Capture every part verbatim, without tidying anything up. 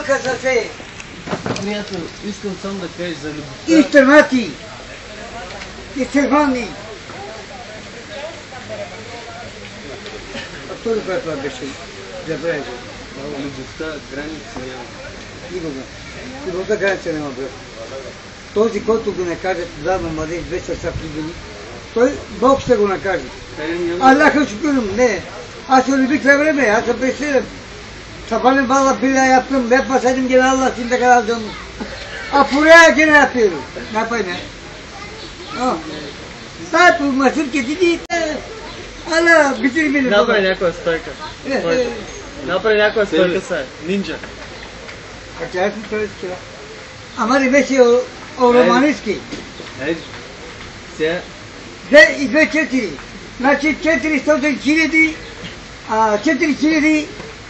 Малка са се. Приятел, искам само да кажеш за любовта. Изтървати. Изтървани. А втори път това беше. Забравя го. Любовта граница няма. Никога. Любовта граница няма, брат. Този, който го накаже тогава младеж две сърца влюбени, той Бог ще го накаже. Аллах ще спирам, не. Аз се любих на време, аз се преселям. Sabahleyin valla bile yaptım, yapmasaydım gene Allah için de kaldım. Apuraya gene yapıyorum. Ne yapayım ya? Ha. Ne yapayım, masum kedidi. Allah, bitir beni. Направи някоя стойка. Стойка. Направи някоя стойка са. Нинджа. Acayip bir töresi var. Ama rivesi o, o romanski. Ей, сега... Две и две четири. Значи четиристотин хиляди, а четири хиляди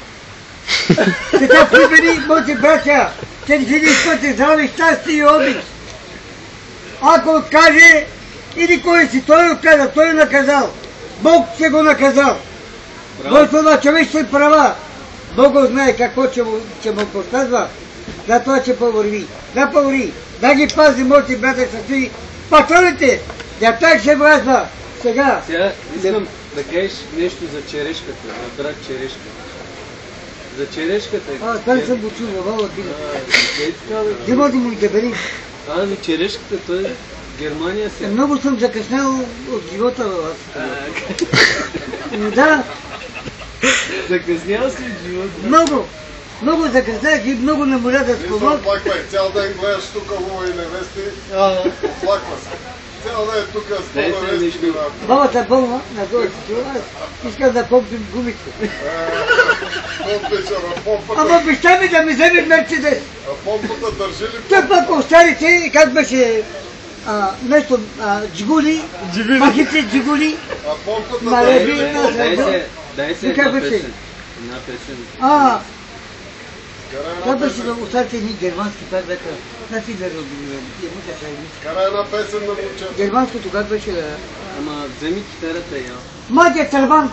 Сега прибери, моите братя, че ти искате здраве, щастие и обич. Ако откаже, или кой си, той отказа, той е наказал. Бог ще го наказал. Който на човешки права, Бог го знае какво ще му, ще му подсказва, за това ще повърви. Да повърви, да ги пази, моите братя, са си патроните, да так ще влязва. Сега. Сега искам да кажеш нещо за черешката, на брат черешка. За черешката. А, това не съм го чул, вала дига. Ей така, бе. Дима да му дебели. А, за черешката, той Германия се... Много съм закъснял от живота в аз. Да. Закъснял си от живота? Много. Много закъснях и много не можа да спомогна. Не се оплаквай, цял ден гледаш тук хубави невести, оплаква се. Цял ден тук с по-невести. Бабата е болна, на това си чува, искам да помпим гумите. Помпиша на помпата. Ама баща ми да ми вземе Мерцедес. А помпата държи ли? Той пък остарите, как беше нещо, джигули, махите джигули. А помпата Малеби, Дай се, дай се една беше? песен. Една песен. А, това Кара беше да остарите едни германски, как бяха, на си да разбирам, една песен на момчета. германското как беше да... Ама вземи китарата я. Младият търбан.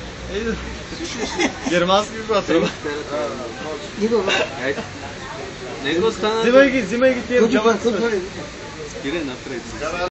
Германски го трябва. Него, Айде. Него стана... Взимай ги, взимай ги тия Туди джаманци. пък, Спирай напред.